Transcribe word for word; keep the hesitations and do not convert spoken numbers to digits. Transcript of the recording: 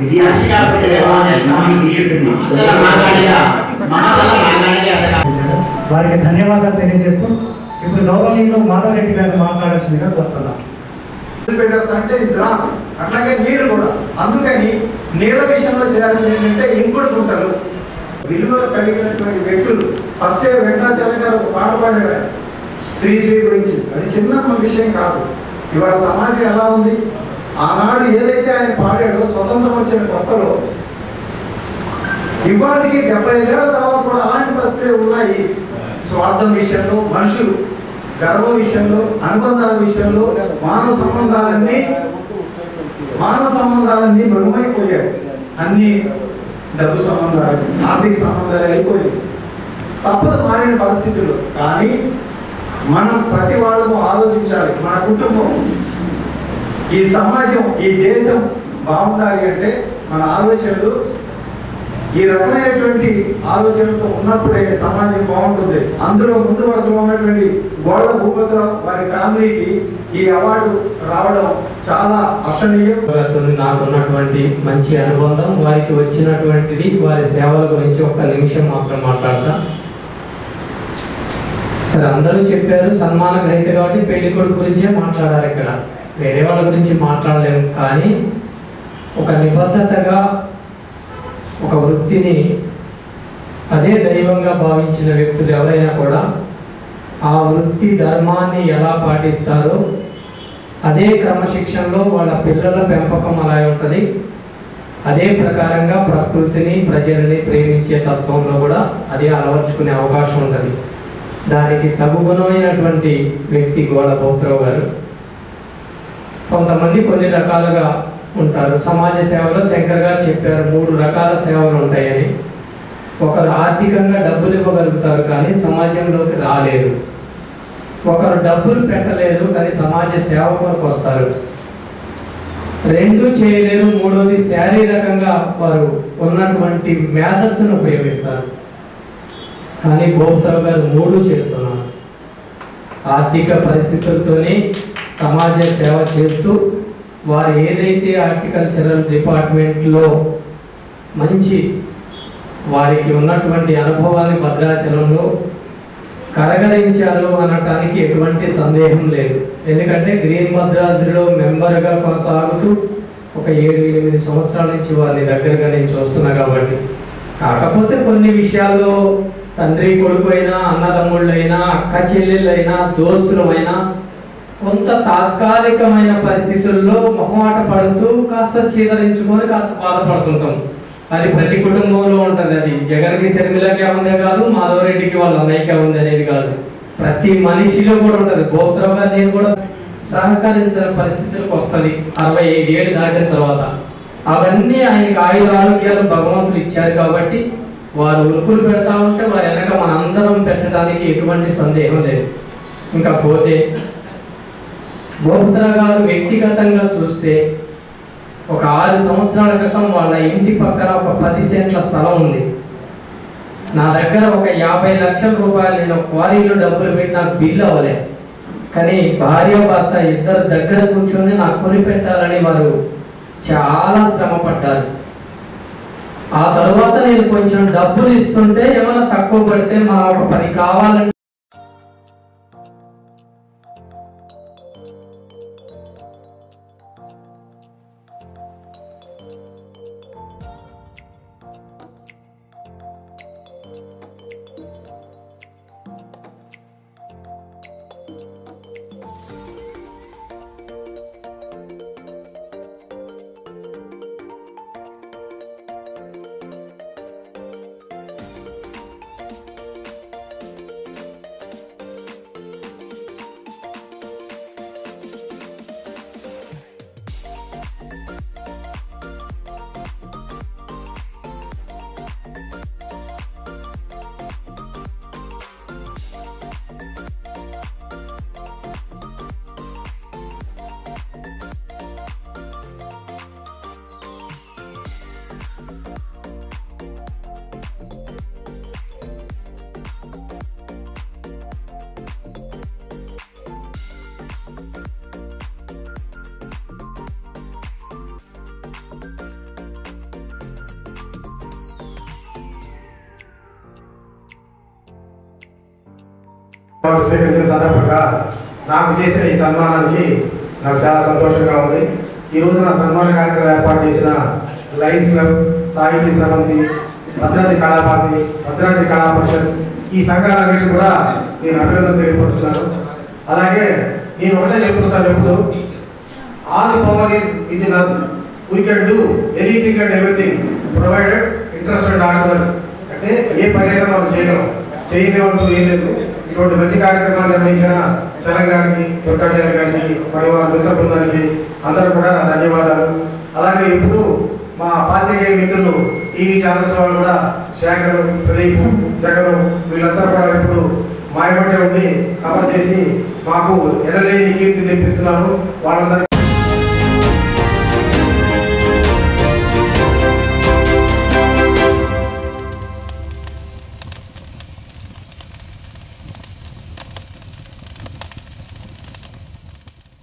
ఇది వారికి ధన్యవాదాలు తెలియజేస్తూ ఇప్పుడు గౌరవనీయులు మాధవ్ రెడ్డి గారు మాట్లాడాల్సిందిగా కోరుతున్నాం. అంటే అట్లాగే నీళ్లు కూడా, అందుకని నీళ్ళ విషయంలో చేయాల్సింది ఏంటంటే ఇంకుడు గుంటలు విలువలు కలిగినటువంటి వ్యక్తులు. ఫస్ట్ వెంకటాచలం గారు ఒక పాట పాడాడు శ్రీశ్రీ గురించి, అది చిన్న విషయం కాదు. ఇవాళ సమాజం ఎలా ఉంది, ఆనాడు ఏదైతే ఆయన పాడాడో స్వతంత్రం వచ్చిన కొత్తలో ఇవాటికి డెబ్బై ఏళ్ళ తర్వాత కూడా అలాంటి పరిస్థితులు ఉన్నాయి. స్వార్థం విషయంలో, మనుషులు గర్వ విషయంలో, అనుబంధాల విషయంలో మానవ సంబంధాలన్నీ మానవ సంబంధాలన్నీ మృగమైపోయాయి. అన్ని డబ్బు సంబంధాలు, ఆర్థిక సంబంధాలు అయిపోయాయి. తప్పదు మారిన పరిస్థితులు. కానీ మనం ప్రతి వాళ్ళము ఆలోచించాలి, మన కుటుంబం, ఈ సమాజం, ఈ దేశం బాగుండాలి అంటే మన ఆలోచనలు ఈ రకమైనటువంటి ఆలోచనలతో ఉన్నప్పుడే సమాజం బాగుంటుంది. అందులో ముందు వరుసలో ఉన్నటువంటి గోళ్ళ భూపతిరావు వారి ఫ్యామిలీకి ఈ అవార్డు రావడం చాలా హర్షణీయం. నాకు ఉన్నటువంటి మంచి అనుబంధం, వారికి వచ్చినటువంటిది వారి సేవల గురించి ఒక్క నిమిషం మాత్రం మాట్లాడతా. సరే, అందరూ చెప్పారు సన్మాన గ్రహీత కాబట్టి పెళ్లి కొడుకు గురించే మాట్లాడారు. ఇక్కడ వేరే వాళ్ళ గురించి మాట్లాడలేము. కానీ ఒక నిబద్ధతగా ఒక వృత్తిని అదే దైవంగా భావించిన వ్యక్తులు ఎవరైనా కూడా ఆ వృత్తి ధర్మాన్ని ఎలా పాటిస్తారో అదే క్రమశిక్షణలో వాళ్ళ పిల్లల పెంపకం అలా ఉంటుంది. అదే ప్రకారంగా ప్రకృతిని, ప్రజల్ని ప్రేమించే తత్వంలో కూడా అదే అలవర్చుకునే అవకాశం ఉంటుంది. దానికి తగుగుణమైనటువంటి వ్యక్తి గోళ్ళ భౌతరావు గారు. కొంతమంది కొన్ని రకాలుగా ఉంటారు. సమాజ సేవలో శంకర్ గారు చెప్పారు మూడు రకాల సేవలు ఉంటాయని. ఒకరు ఆర్థికంగా డబ్బులు ఇవ్వగలుగుతారు కానీ సమాజంలోకి రాలేరు. ఒకరు డబ్బులు పెట్టలేరు కానీ సమాజ సేవ కొరకు వస్తారు. రెండు చేయలేరు. మూడోది శారీరకంగా వారు ఉన్నటువంటి మేధస్సును ఉపయోగిస్తారు. కానీ భౌతరావు గారు మూడు చేస్తున్నారు. ఆర్థిక పరిస్థితులతోనే సమాజ సేవ చేస్తూ వారు ఏదైతే హార్టికల్చరల్ డిపార్ట్మెంట్లో మంచి వారికి ఉన్నటువంటి అనుభవాన్ని భద్రాచలంలో కరగలించారు అనటానికి ఎటువంటి సందేహం లేదు. ఎందుకంటే గ్రీన్ భద్రాద్రిలో మెంబర్గా కొనసాగుతూ ఒక ఏడు ఎనిమిది సంవత్సరాల నుంచి వారిని దగ్గరగా నేను చూస్తున్నా కాబట్టి. కాకపోతే కొన్ని విషయాల్లో తండ్రి కొడుకు అయినా, అన్నదమ్ముళ్ళైనా, అక్క చెల్లెళ్ళైనా, దోస్తులమైనా కొంత తాత్కాలికమైన పరిస్థితుల్లో మొహమాట పడుతూ కాస్త చీదరించుకొని కాస్త బాధపడుతుంటాం. అది ప్రతి కుటుంబంలో ఉంటుంది. అది జగన్కి శర్మిలకే ఉందే కాదు, మాధవరెడ్డికి వాళ్ళ అన్నయ్యకే ఉంది అనేది కాదు, ప్రతి మనిషిలో కూడా ఉంటుంది. భౌతరావు గారు నేను కూడా సహకరించిన పరిస్థితులకు వస్తుంది అరవై ఐదు ఏళ్ళు దాటిన తర్వాత. అవన్నీ ఆయనకి ఆయుర ఆరోగ్యాలు భగవంతుడు ఇచ్చారు కాబట్టి వారు ఉరుకులు పెడతా ఉంటే వారి వెనక మన అందరం పెట్టడానికి ఎటువంటి సందేహం లేదు. ఇంకా పోతే భౌతరావు గారు వ్యక్తిగతంగా చూస్తే ఒక ఆరు సంవత్సరాల క్రితం వాళ్ళ ఇంటి పక్కన ఒక పది సెంట్ల స్థలం ఉంది. నా దగ్గర ఒక యాభై లక్షల రూపాయలు నేను క్వారీలో డబ్బులు పెట్టి నాకు బిల్లు అవ్వలే. కానీ భార్య భర్త ఇద్దరు దగ్గర కూర్చొని నాకు కొని పెట్టాలని వారు చాలా శ్రమ పడ్డారు. ఆ తర్వాత నేను కొంచెం డబ్బులు ఇస్తుంటే ఏమైనా తక్కువ పడితే మనం ఒక పని కావాలంటే స్వీకరించిన సందర్భంగా నాకు చేసిన ఈ సన్మానానికి నాకు చాలా సంతోషంగా ఉంది. ఈ రోజు నా సన్మాన కార్యక్రమం ఏర్పాటు చేసిన లయన్స్ క్లబ్, సాహితీ సమితి, భద్రాద్రి కళాభారతి, భద్రాద్రి కళా పరిషత్ ఈ సంఘాలన్నిటి కూడా నేను అభినందన తెలియపరుస్తున్నాను. అలాగే నేను ఒకటే చెప్తున్నాను, ఎప్పుడు all power is within us, we can do anything and everything provided interest and hard work. అంటే ఏ పనైనా మనం చేయగలం, చేయలేమంటూ ఏం లేదు. ఇటువంటి మంచి కార్యక్రమాలు నిర్వహించిన చరణ్ గారికి, దుర్గాచార్య గారికి, మరి వారి మిత్ర బృందానికి అందరూ కూడా నా ధన్యవాదాలు. అలాగే ఇప్పుడు మా పాత్రికేయ మిత్రులు టీవీ ఛానల్స్ వాళ్ళు కూడా శేఖర్, ప్రదీప్, జగన్ వీళ్ళంతా కూడా ఇప్పుడు మాయపడే ఉండి కవర్ చేసి మాకు ఎనలేని కీర్తి తెప్పిస్తున్నారు. వాళ్ళందరూ